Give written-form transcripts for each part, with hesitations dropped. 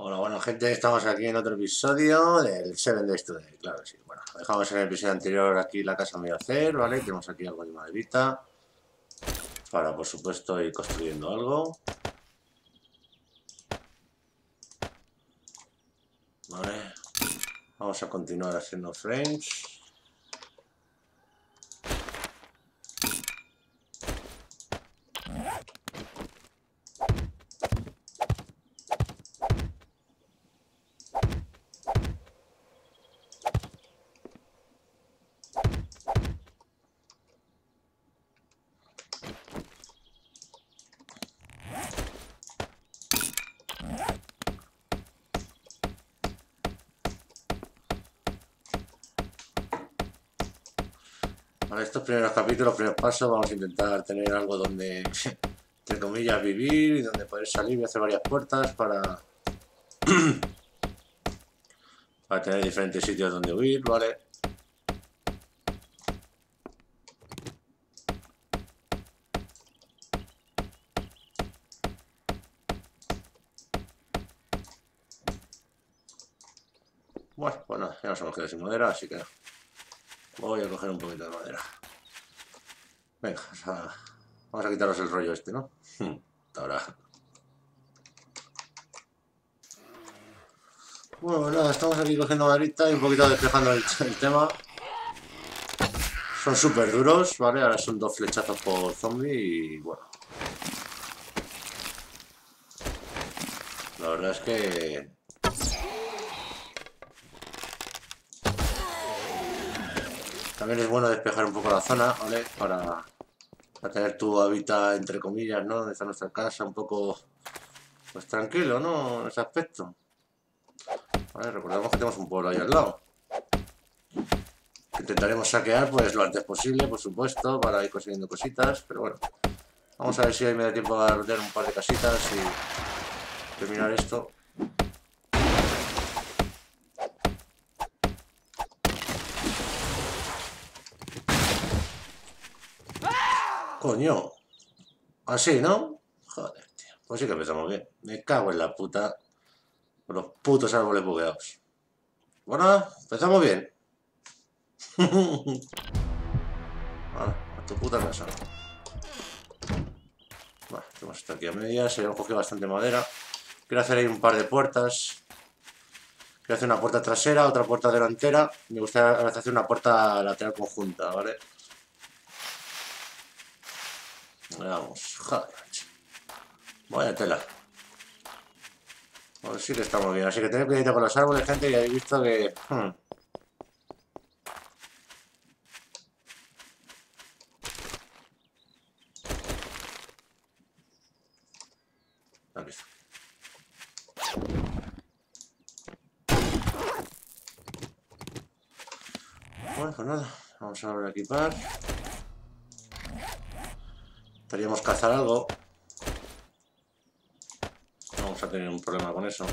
Hola, bueno, gente, estamos aquí en otro episodio del 7 Days Today, claro que sí. Bueno, dejamos en el episodio anterior aquí la casa medio hacer, ¿vale? Tenemos aquí algo de maderita para, por supuesto, ir construyendo algo. Vale, vamos a continuar haciendo frames. Vale, estos primeros capítulos, primeros pasos, vamos a intentar tener algo donde, entre comillas, vivir y donde poder salir y hacer varias puertas para tener diferentes sitios donde huir, ¿vale? Bueno, pues nada, ya nos hemos quedado sin madera, así que voy a coger un poquito de madera. Venga, vamos a quitaros el rollo este, ¿no? Ahora. Bueno, nada, estamos aquí cogiendo maderita y un poquito despejando el tema. Son súper duros, ¿vale? Ahora son 2 flechazos por zombie y bueno. La verdad es que... también es bueno despejar un poco la zona, ¿vale? Para tener tu hábitat, entre comillas, ¿no? Donde está nuestra casa, un poco... pues tranquilo, ¿no? En ese aspecto. Vale, recordemos que tenemos un pueblo ahí al lado. Intentaremos saquear pues lo antes posible, por supuesto, para ir consiguiendo cositas, pero bueno. Vamos a ver si hoy me da tiempo a rodear un par de casitas y terminar esto. Coño. Así, ¿no? Joder, tío. Pues sí que empezamos bien. Me cago en la puta. Con los putos árboles bugueados. Bueno, empezamos bien. Vale, a tu puta casa. Vale, tenemos esto aquí a medias. Hemos cogido bastante madera. Quiero hacer ahí un par de puertas. Quiero hacer una puerta trasera, otra puerta delantera. Me gustaría hacer una puerta lateral conjunta, ¿vale? Vamos, joder. Vaya tela. Pues sí que estamos bien. Así que tened cuidado con los árboles, gente. Ya habéis visto que... Aquí está. Bueno, pues nada. Vamos a volver a equipar. Estaríamos cazar algo. No vamos a tener un problema con eso.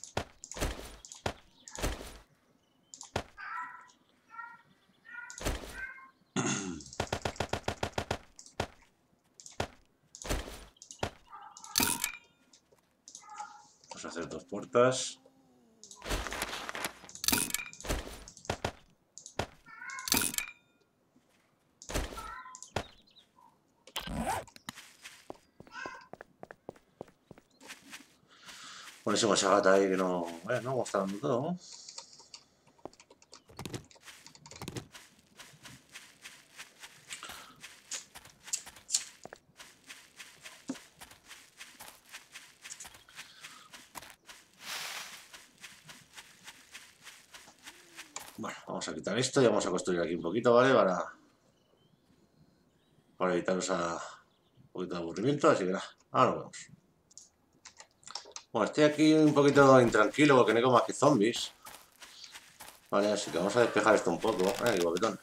Vamos a hacer 2 puertas. Ponésemos esa gata ahí que no... no me está dando todo, ¿no? Bueno, vamos a quitar esto y vamos a construir aquí un poquito, ¿vale? Para evitaros un poquito de aburrimiento, así que nada, ahora nos vemos. Bueno, estoy aquí un poquito intranquilo porque no hay como más que zombies. Vale, así que vamos a despejar esto un poco. Qué guapetón.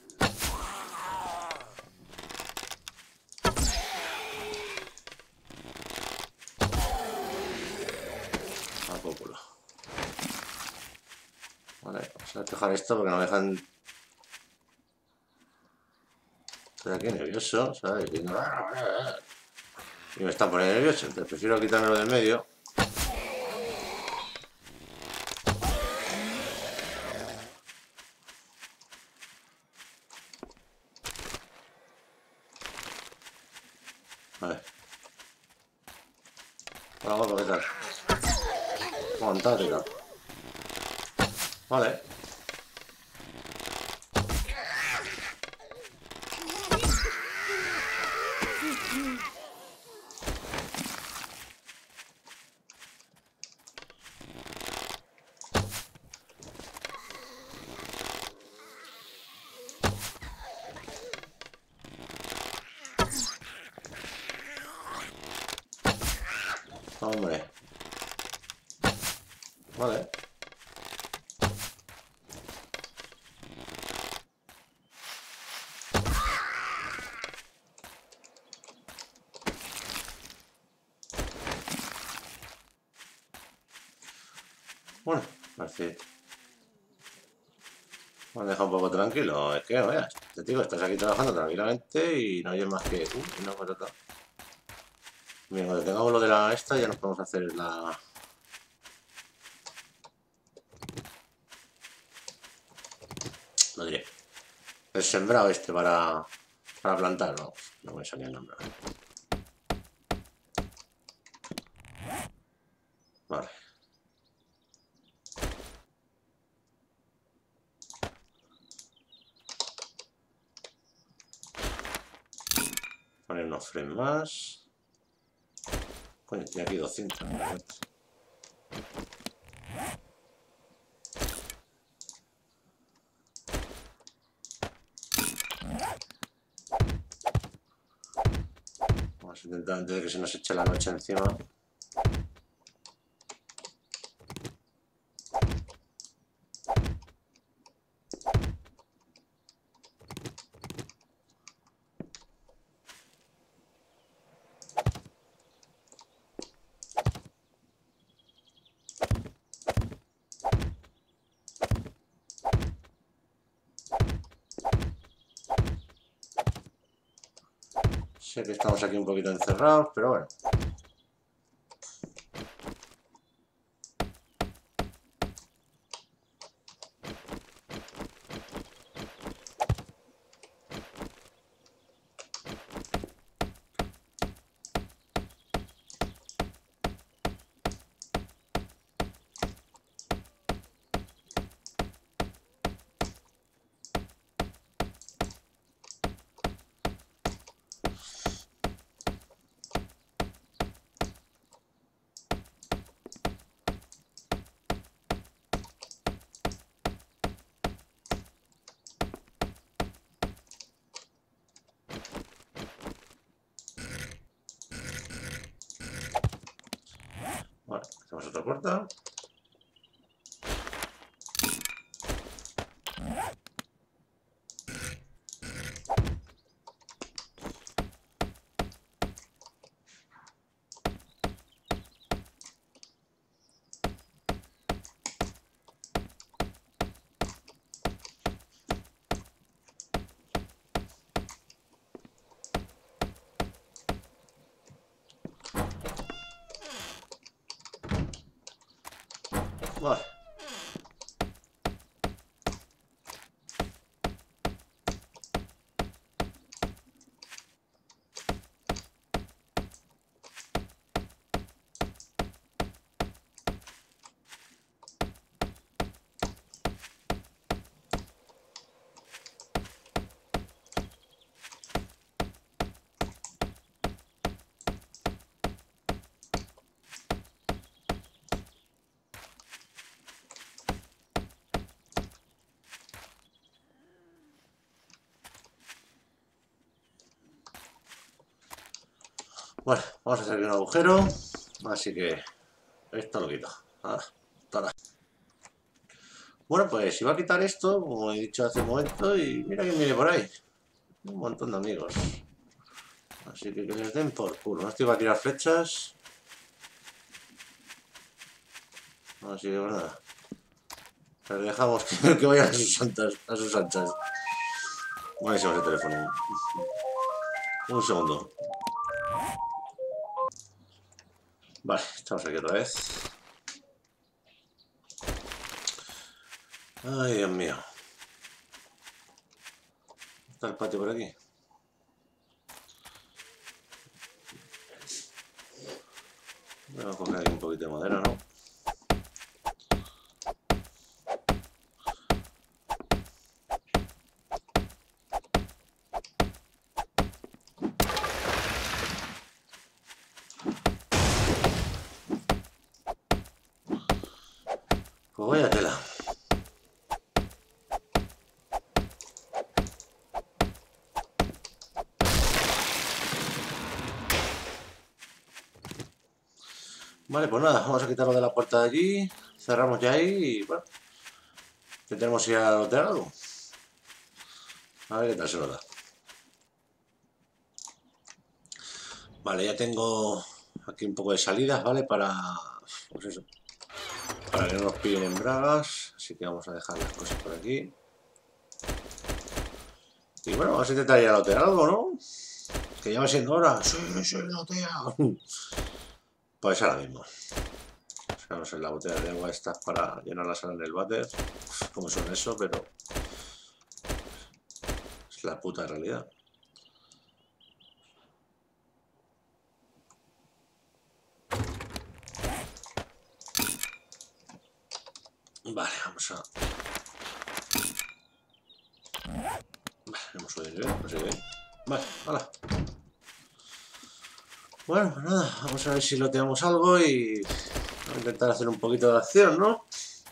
A poco. Vale, vamos a despejar esto porque no me dejan... Estoy aquí nervioso, ¿sabes? Y me están poniendo nervioso, entonces prefiero quitármelo del medio. Fantástica. Vale. Hombre. Vale. Bueno, parece. Me han dejado un poco tranquilo. Es que, vaya, te digo, estás aquí trabajando tranquilamente y no hay más que. Una patata. Bien, cuando tengamos lo de la esta, ya nos podemos hacer la. Lo diré. El sembrado este para plantar, no. No me salía el nombre. Vale. Poner unos frames más. Coño, tiene aquí 200. Vamos a intentar antes de que se nos eche la noche encima. Sé que estamos aquí un poquito encerrados, pero bueno. Vale, hacemos otra puerta. Vale. Bueno, vamos a hacer aquí un agujero. Así que esto lo quito. Ah, tada. Bueno, pues iba a quitar esto, como he dicho hace un momento, y mira quién viene por ahí. Un montón de amigos. Así que les den por culo. No estoy para tirar flechas. Así que bueno, nada. Les dejamos que vayan a sus santas, a sus anchas. Buenísimo ese teléfono. Un segundo. Vale, estamos aquí otra vez. Ay, Dios mío. ¿Está el patio por aquí? Voy a coger aquí un poquito de madera, ¿no? Pues vaya tela. Vale, pues nada, vamos a quitarlo de la puerta de allí. Cerramos ya ahí y bueno, intentaremos ir a lotear algo. A ver qué tal se nos da. Vale, ya tengo aquí un poco de salidas, ¿vale? Para, pues eso, para que no nos pillen en bragas. Así que vamos a dejar las cosas por aquí. Y bueno, vamos a intentar ir a lotear algo, ¿no? Que ya va siendo hora. Sí, lotea. Pues ahora mismo. Sacamos en la botella de agua estas para llenar la sala en el váter. Como son eso, pero es la puta realidad. Vale, vamos a... Vale, hemos subido de nivel, no sé qué. Vale, hala. Bueno, pues nada, vamos a ver si loteamos algo y vamos a intentar hacer un poquito de acción, ¿no?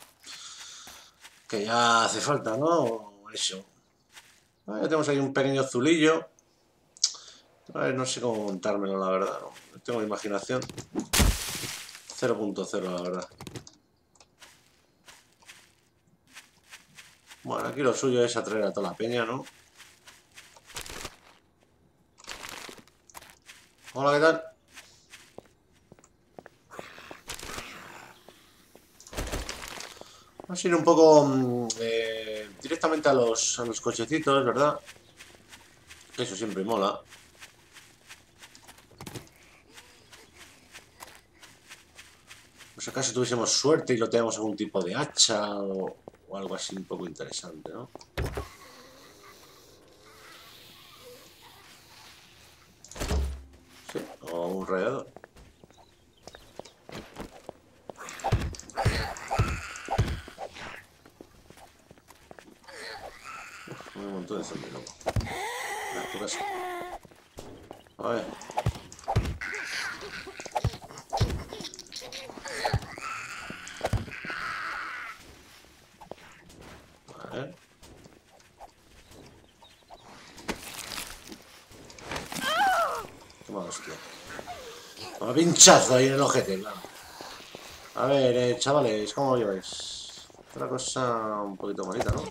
Que ya hace falta, ¿no? Eso. Ya tenemos ahí un pequeño azulillo. A ver, no sé cómo montármelo, la verdad, ¿no? Tengo imaginación. 0.0, la verdad. Bueno, aquí lo suyo es atraer a toda la peña, ¿no? Hola, ¿qué tal? Vamos a ir un poco directamente a los cochecitos, ¿verdad? Eso siempre mola. Pues acaso tuviésemos suerte y lo tenemos algún tipo de hacha o algo así un poco interesante, ¿no? Sí, o un radiador. Un montón de zombies, loco. A tu casa. A ver. A ver. Toma, hostia. Toma pinchazo ahí en el ojete, claro. A ver, chavales, ¿cómo lo lleváis? Otra cosa un poquito bonita, ¿no?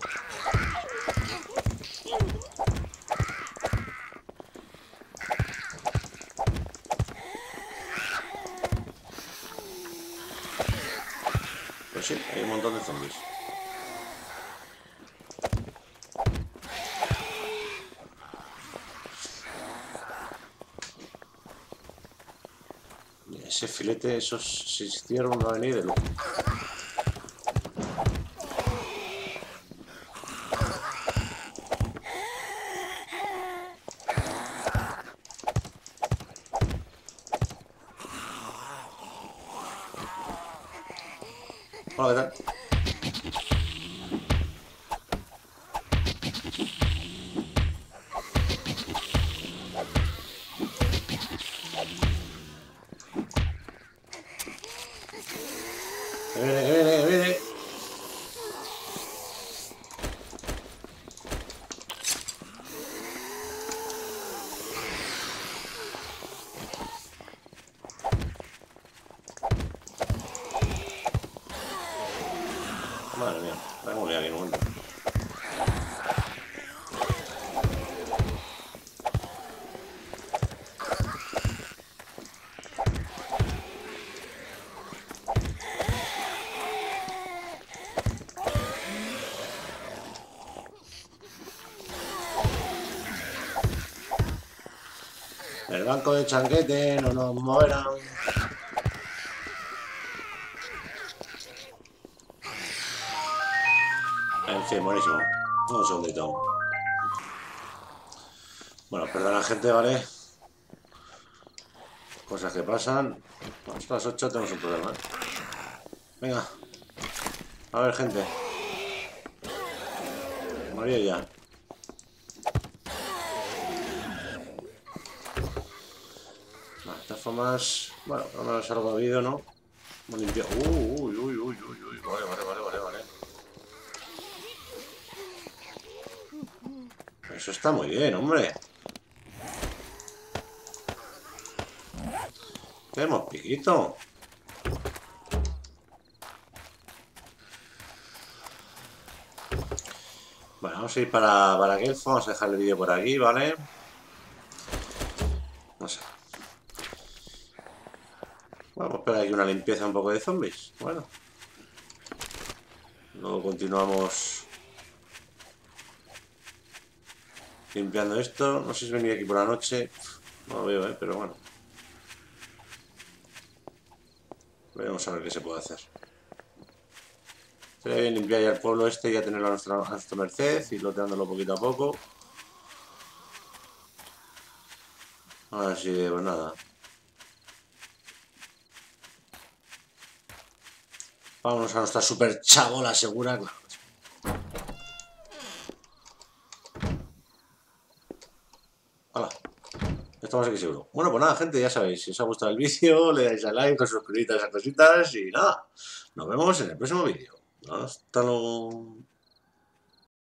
Pues sí, hay un montón de zombies. Ese filete, esos se hicieron no va a venir de lujo. Hola, ¿qué tal? Que viene, que viene, que viene. Madre mía, la hemos liado aquí en un momento. El banco de chanquete no nos moverán. En fin, buenísimo. Un segundito. Bueno, perdona gente, ¿vale? Cosas que pasan. Hasta las 8 tenemos un problema, ¿eh? Venga. A ver, gente. María ya. Vale, de todas formas... Bueno, por lo menos algo ha habido, ¿no? Hemos limpiado... Uy, uy, uy, uy, uy. Vale, vale, vale, vale. Eso está muy bien, hombre. Tenemos piquito. Bueno, vamos a ir para Guelfo. Vamos a dejar el vídeo por aquí, ¿vale? No sé. Vamos a esperar aquí una limpieza un poco de zombies. Bueno. Luego continuamos limpiando esto. No sé si venir aquí por la noche. No lo veo, pero bueno. Veremos a ver qué se puede hacer. Sería bien limpiar ya el pueblo este y ya tenerlo a nuestra merced, y loteándolo poquito a poco. Así que pues nada. Vámonos a nuestra super chabola segura, claro. Hala. Esto va a ser que seguro. Bueno, pues nada, gente, ya sabéis, si os ha gustado el vídeo, le dais a like, os suscribís a esas cositas y nada. Nos vemos en el próximo vídeo. Hasta luego.